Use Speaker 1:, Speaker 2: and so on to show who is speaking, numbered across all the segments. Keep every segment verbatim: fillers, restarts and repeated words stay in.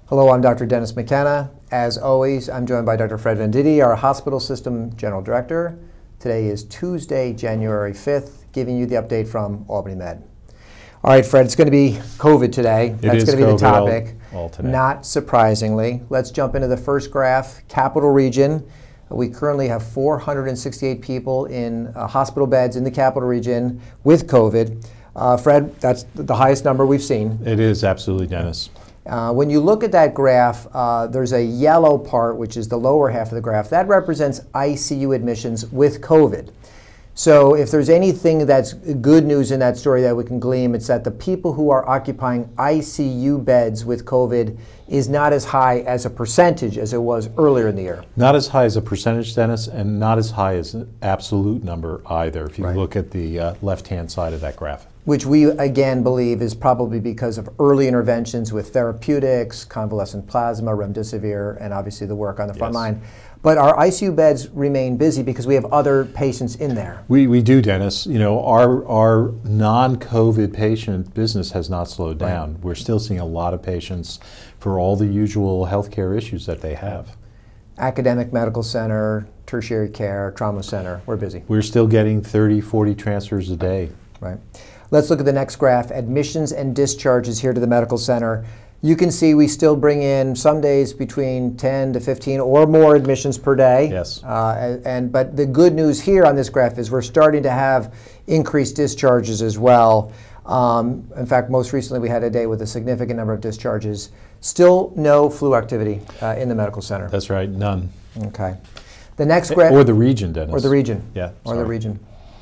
Speaker 1: Hello, I'm Doctor Dennis McKenna. As always, I'm joined by Doctor Fred Venditti, our Hospital System General Director. Today is Tuesday, January fifth, giving you the update from Albany Med. All right, Fred, it's going to be COVID today.
Speaker 2: It
Speaker 1: That's going to be
Speaker 2: COVID
Speaker 1: the topic.
Speaker 2: All, all today.
Speaker 1: Not surprisingly. Let's jump into the first graph, Capital Region. We currently have four hundred sixty-eight people in uh, hospital beds in the Capital Region with COVID. Uh, Fred, that's the highest number we've seen.
Speaker 2: It is, absolutely, Dennis.
Speaker 1: Uh, when you look at that graph, uh, there's a yellow part, which is the lower half of the graph. That represents I C U admissions with COVID. So if there's anything that's good news in that story that we can glean, it's that the people who are occupying I C U beds with COVID is not as high as a percentage as it was earlier in the year.
Speaker 2: Not as high as a percentage, Dennis, and not as high as an absolute number either, if you
Speaker 1: Right.
Speaker 2: look at the uh, left-hand side of that graph.
Speaker 1: Which we, again, believe is probably because of early interventions with therapeutics, convalescent plasma, remdesivir, and obviously the work on the front
Speaker 2: Yes.
Speaker 1: line. But our I C U beds remain busy because we have other patients in there.
Speaker 2: We, we do, Dennis. You know, our, our non-COVID patient business has not slowed down.
Speaker 1: Right.
Speaker 2: We're still seeing a lot of patients for all the usual healthcare issues that they have.
Speaker 1: Academic medical center, tertiary care, trauma center, we're busy.
Speaker 2: We're still getting thirty, forty transfers a day.
Speaker 1: Right. Let's look at the next graph, admissions and discharges here to the medical center. You can see we still bring in some days between ten to fifteen or more admissions per day.
Speaker 2: Yes.
Speaker 1: Uh, and, and but the good news here on this graph is we're starting to have increased discharges as well. Um, in fact, most recently we had a day with a significant number of discharges. Still no flu activity uh, in the medical center.
Speaker 2: That's right, none.
Speaker 1: Okay. The next graph.
Speaker 2: Or the region, Dennis.
Speaker 1: Or the region.
Speaker 2: Yeah.
Speaker 1: Or
Speaker 2: sorry.
Speaker 1: the region.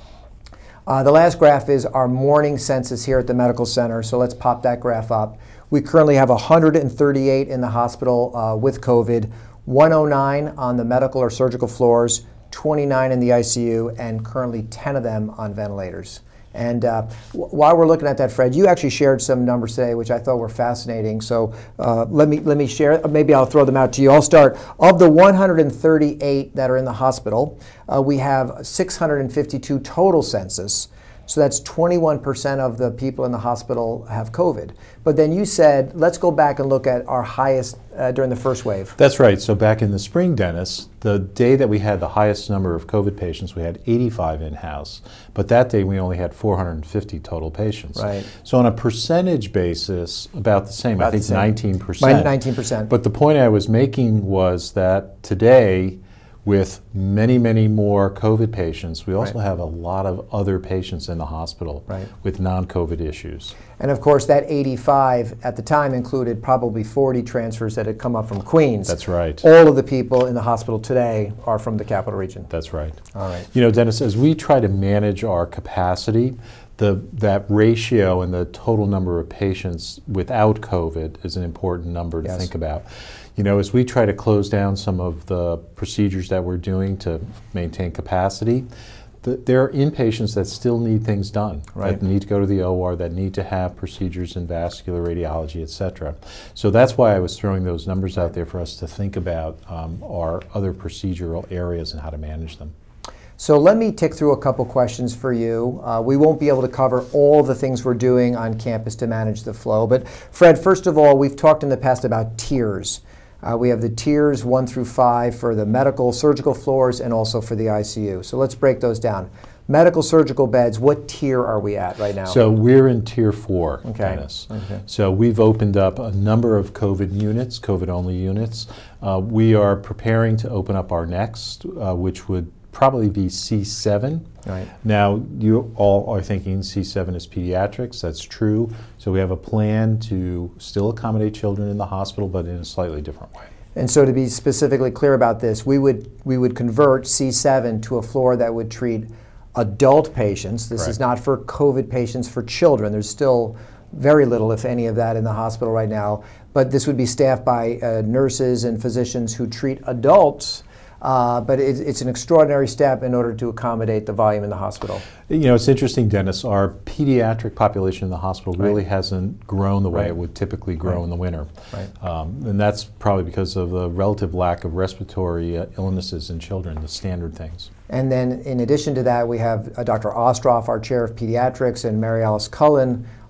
Speaker 1: Uh, the last graph is our morning census here at the medical center. So let's pop that graph up. We currently have one hundred thirty-eight in the hospital uh, with COVID, one oh nine on the medical or surgical floors, twenty-nine in the I C U, and currently ten of them on ventilators. And uh, w while we're looking at that, Fred, you actually shared some numbers today, which I thought were fascinating. So uh, let me let me share. Maybe I'll throw them out to you. I'll start. Of the one hundred thirty-eight that are in the hospital, uh, we have six hundred fifty-two total census. So that's twenty-one percent of the people in the hospital have COVID. But then you said, let's go back and look at our highest uh, during the first wave.
Speaker 2: That's right. So back in the spring, Dennis, the day that we had the highest number of COVID patients, we had eighty-five in-house. But that day we only had four hundred fifty total patients.
Speaker 1: Right.
Speaker 2: So on a percentage basis, about the same.
Speaker 1: About
Speaker 2: I think
Speaker 1: the same.
Speaker 2: nineteen percent.
Speaker 1: nineteen percent.
Speaker 2: But the point I was making was that today, with many, many more COVID patients, we also
Speaker 1: Right.
Speaker 2: have a lot of other patients in the hospital
Speaker 1: Right.
Speaker 2: with non-COVID issues.
Speaker 1: And of course, that eighty-five at the time included probably forty transfers that had come up from Queens.
Speaker 2: That's right.
Speaker 1: All of the people in the hospital today are from the Capital Region.
Speaker 2: That's right.
Speaker 1: All right.
Speaker 2: You know, Dennis, as we try to manage our capacity, the, that ratio and the total number of patients without COVID is an important number to
Speaker 1: Yes.
Speaker 2: think about. You know, as we try to close down some of the procedures that we're doing to maintain capacity, the, there are inpatients that still need things done,
Speaker 1: Right.
Speaker 2: that need to go to the O R, that need to have procedures in vascular radiology, et cetera. So that's why I was throwing those numbers out there for us to think about um, our other procedural areas and how to manage them.
Speaker 1: So let me tick through a couple questions for you. Uh, we won't be able to cover all the things we're doing on campus to manage the flow. But Fred, first of all, we've talked in the past about tiers. Uh, we have the tiers one through five for the medical, surgical floors, and also for the I C U. So let's break those down. Medical surgical beds, what tier are we at right now?
Speaker 2: So we're in tier four,
Speaker 1: Okay.
Speaker 2: Dennis.
Speaker 1: Okay.
Speaker 2: So we've opened up a number of COVID units, COVID-only units. Uh, we are preparing to open up our next, uh, which would probably be C seven.
Speaker 1: Right.
Speaker 2: Now, you all are thinking C seven is pediatrics. That's true. So we have a plan to still accommodate children in the hospital, but in a slightly different way.
Speaker 1: And so to be specifically clear about this, we would, we would convert C seven to a floor that would treat adult patients. This
Speaker 2: Correct.
Speaker 1: is not for COVID patients, for children. There's still very little, if any, of that in the hospital right now. But this would be staffed by uh, nurses and physicians who treat adults. Uh, but it, it's an extraordinary step in order to accommodate the volume in the hospital.
Speaker 2: You know, it's interesting, Dennis, our pediatric population in the hospital
Speaker 1: Right.
Speaker 2: really hasn't grown the way
Speaker 1: Right.
Speaker 2: it would typically grow
Speaker 1: Right.
Speaker 2: in the winter.
Speaker 1: Right.
Speaker 2: Um, and that's probably because of the relative lack of respiratory uh, illnesses in children, the standard things.
Speaker 1: And then in addition to that, we have uh, Doctor Ostroff, our chair of pediatrics, and Mary Alice Cullen,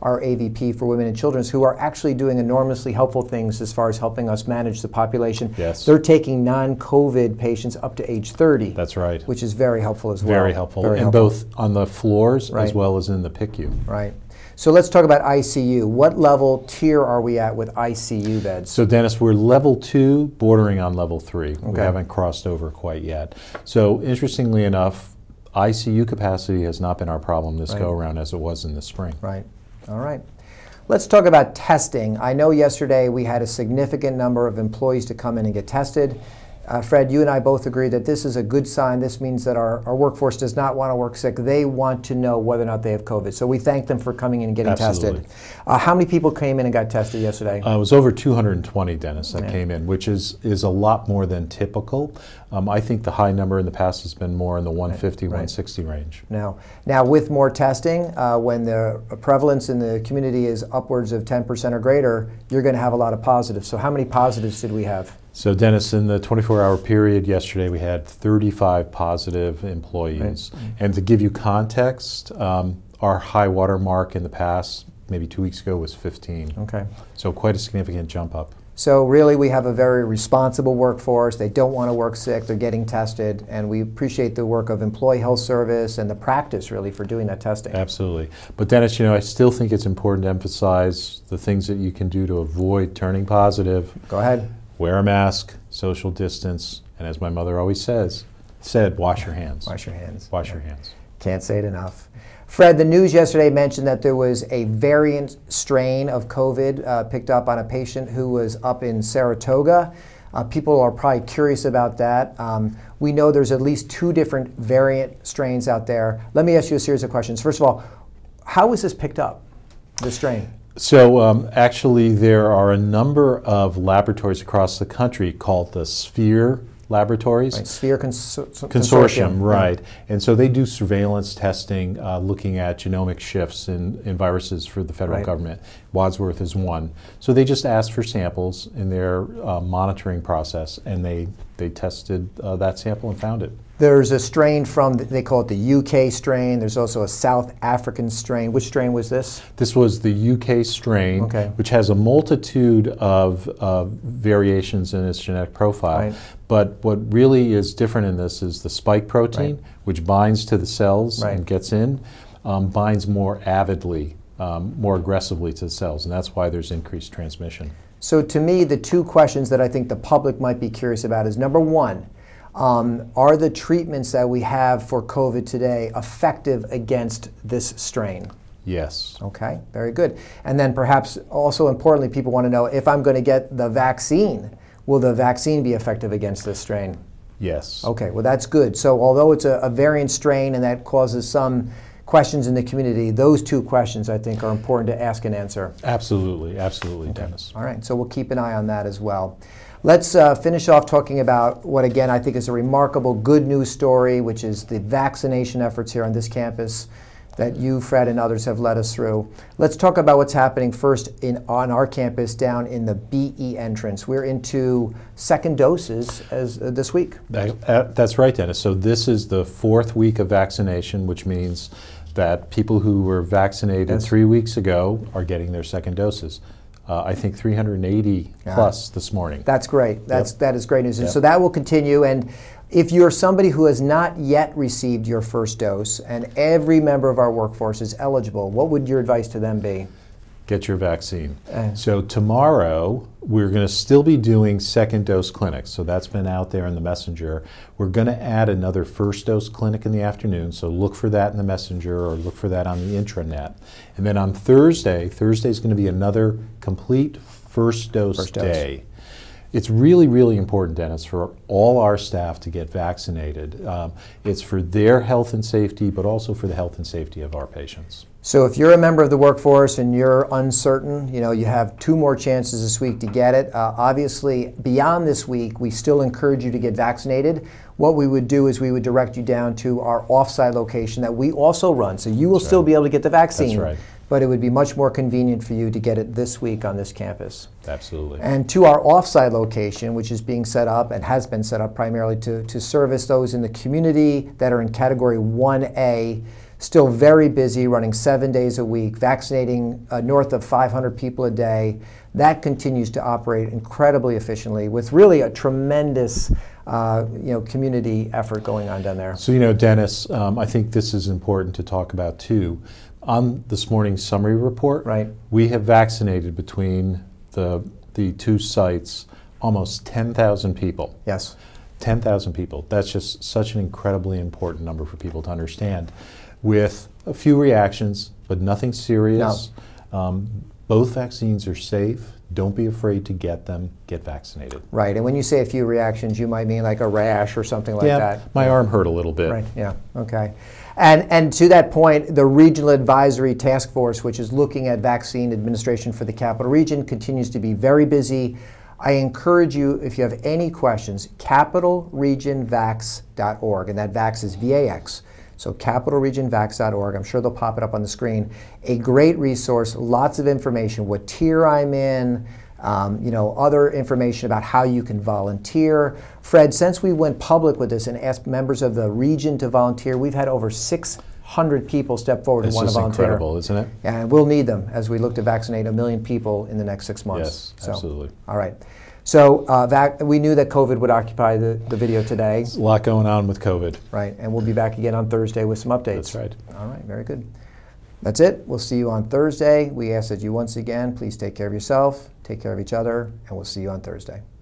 Speaker 1: our A V P for Women and Children, who are actually doing enormously helpful things as far as helping us manage the population.
Speaker 2: Yes.
Speaker 1: They're taking non-COVID patients up to age thirty.
Speaker 2: That's right.
Speaker 1: Which is very helpful as well.
Speaker 2: Very helpful.
Speaker 1: Very
Speaker 2: and
Speaker 1: helpful.
Speaker 2: both on the floors
Speaker 1: Right.
Speaker 2: as well as in the P I C U.
Speaker 1: Right. So let's talk about I C U. What level tier are we at with I C U beds?
Speaker 2: So Dennis, we're level two, bordering on level three. We
Speaker 1: Okay.
Speaker 2: haven't crossed over quite yet. So interestingly enough, I C U capacity has not been our problem this
Speaker 1: Right.
Speaker 2: go around as it was in the spring.
Speaker 1: Right. All right. Let's talk about testing. I know yesterday we had a significant number of employees to come in and get tested. Uh, Fred, you and I both agree that this is a good sign. This means that our, our workforce does not want to work sick. They want to know whether or not they have COVID. So we thank them for coming in and getting
Speaker 2: Absolutely.
Speaker 1: tested. Uh, how many people came in and got tested yesterday?
Speaker 2: Uh, it was over two hundred twenty, Dennis, that
Speaker 1: Yeah.
Speaker 2: came in, which is, is a lot more than typical. Um, I think the high number in the past has been more in the one fifty,
Speaker 1: Right.
Speaker 2: one sixty range.
Speaker 1: Now, now with more testing, uh, when the prevalence in the community is upwards of ten percent or greater, you're going to have a lot of positives. So how many positives did we have?
Speaker 2: So Dennis, in the twenty-four hour period yesterday, we had thirty-five positive employees.
Speaker 1: Right.
Speaker 2: And to give you context, um, our high water mark in the past, maybe two weeks ago, was fifteen.
Speaker 1: Okay.
Speaker 2: So quite a significant jump up.
Speaker 1: So really we have a very responsible workforce. They don't want to work sick. They're getting tested. And we appreciate the work of Employee Health Service and the practice really for doing that testing.
Speaker 2: Absolutely. But Dennis, you know, I still think it's important to emphasize the things that you can do to avoid turning positive.
Speaker 1: Go ahead.
Speaker 2: Wear a mask, social distance, and as my mother always says, said, wash your hands.
Speaker 1: Wash your hands.
Speaker 2: Wash
Speaker 1: Yeah.
Speaker 2: your hands.
Speaker 1: Can't say it enough. Fred, the news yesterday mentioned that there was a variant strain of COVID uh, picked up on a patient who was up in Saratoga. Uh, people are probably curious about that. Um, we know there's at least two different variant strains out there. Let me ask you a series of questions. First of all, how was this picked up, the strain?
Speaker 2: So um, actually there are a number of laboratories across the country called the Sphere Laboratories.
Speaker 1: Right. Sphere Consor
Speaker 2: Consortium,
Speaker 1: Consortium,
Speaker 2: right. And so they do surveillance testing uh, looking at genomic shifts in, in viruses for the federal
Speaker 1: Right.
Speaker 2: government. Wadsworth is one. So they just asked for samples in their uh, monitoring process, and they, they tested uh, that sample and found it.
Speaker 1: There's a strain from, they call it the U K strain. There's also a South African strain. Which strain was this?
Speaker 2: This was the U K strain,
Speaker 1: Okay.
Speaker 2: which has a multitude of uh, variations in its genetic profile.
Speaker 1: Right.
Speaker 2: But what really is different in this is the spike protein,
Speaker 1: Right.
Speaker 2: which binds to the cells
Speaker 1: Right.
Speaker 2: and gets in, um, binds more avidly, um, more aggressively to the cells, and that's why there's increased transmission.
Speaker 1: So to me, the two questions that I think the public might be curious about is, number one, um, are the treatments that we have for COVID today effective against this strain?
Speaker 2: Yes.
Speaker 1: Okay, very good. And then perhaps also importantly, people want to know, if I'm going to get the vaccine, will the vaccine be effective against this strain?
Speaker 2: Yes.
Speaker 1: Okay, well that's good. So although it's a, a variant strain and that causes some questions in the community, those two questions I think are important to ask and answer.
Speaker 2: Absolutely, absolutely,
Speaker 1: Okay.
Speaker 2: Dennis.
Speaker 1: All right, so we'll keep an eye on that as well. Let's uh, finish off talking about what, again, I think is a remarkable good news story, which is the vaccination efforts here on this campus that you, Fred, and others have led us through. Let's talk about what's happening first in, on our campus down in the B E entrance. We're into second doses as uh, this week.
Speaker 2: That, uh, that's right, Dennis. So this is the fourth week of vaccination, which means that people who were vaccinated
Speaker 1: Yes.
Speaker 2: three weeks ago are getting their second doses. Uh, I think three hundred eighty
Speaker 1: Yeah.
Speaker 2: plus this morning.
Speaker 1: That's great. That's,
Speaker 2: Yep.
Speaker 1: that is great news. And
Speaker 2: Yep.
Speaker 1: so that will continue. And if you're somebody who has not yet received your first dose, and every member of our workforce is eligible, what would your advice to them be?
Speaker 2: Get your vaccine.
Speaker 1: Uh.
Speaker 2: So tomorrow, we're going to still be doing second dose clinics. So that's been out there in the messenger. We're going to add another first dose clinic in the afternoon. So look for that in the messenger or look for that on the intranet. And then on Thursday, Thursday is going to be another complete first dose
Speaker 1: First dose.
Speaker 2: day. It's really, really important, Dennis, for all our staff to get vaccinated. Um, it's for their health and safety, but also for the health and safety of our patients.
Speaker 1: So if you're a member of the workforce and you're uncertain, you know, you have two more chances this week to get it. Uh, obviously, beyond this week, we still encourage you to get vaccinated. What we would do is we would direct you down to our off-site location that we also run. So you will
Speaker 2: That's
Speaker 1: still
Speaker 2: right.
Speaker 1: be able to get the vaccine.
Speaker 2: That's right.
Speaker 1: But it would be much more convenient for you to get it this week on this campus.
Speaker 2: Absolutely.
Speaker 1: And to our off-site location, which is being set up and has been set up primarily to, to service those in the community that are in Category one A. Still very busy, running seven days a week, vaccinating uh, north of five hundred people a day. That continues to operate incredibly efficiently with really a tremendous uh, you know, community effort going on down there.
Speaker 2: So, you know, Dennis, um, I think this is important to talk about too. On this morning's summary report,
Speaker 1: right.
Speaker 2: we have vaccinated between the, the two sites almost ten thousand people.
Speaker 1: Yes.
Speaker 2: ten thousand people. That's just such an incredibly important number for people to understand. With a few reactions, but nothing serious.
Speaker 1: No.
Speaker 2: Um, both vaccines are safe. Don't be afraid to get them. Get vaccinated.
Speaker 1: Right, and when you say a few reactions, you might mean like a rash or something like
Speaker 2: yeah,
Speaker 1: that.
Speaker 2: my arm hurt a little bit.
Speaker 1: Right, yeah, okay. And, and to that point, the Regional Advisory Task Force, which is looking at vaccine administration for the Capital Region, continues to be very busy. I encourage you, if you have any questions, capital region vax dot org, and that VAX is V A X. So capital region vax dot org, I'm sure they'll pop it up on the screen. A great resource, lots of information, what tier I'm in, um, you know, other information about how you can volunteer. Fred, since we went public with this and asked members of the region to volunteer, we've had over six hundred people step forward and want to volunteer.
Speaker 2: It's just incredible, isn't it?
Speaker 1: And we'll need them as we look to vaccinate a million people in the next six months.
Speaker 2: Yes,
Speaker 1: so,
Speaker 2: absolutely.
Speaker 1: All right. So uh, vac we knew that COVID would occupy the, the video today.
Speaker 2: There's a lot going on with COVID.
Speaker 1: Right, and we'll be back again on Thursday with some updates.
Speaker 2: That's right.
Speaker 1: All right, very good. That's it. We'll see you on Thursday. We ask that you once again, please take care of yourself, take care of each other, and we'll see you on Thursday.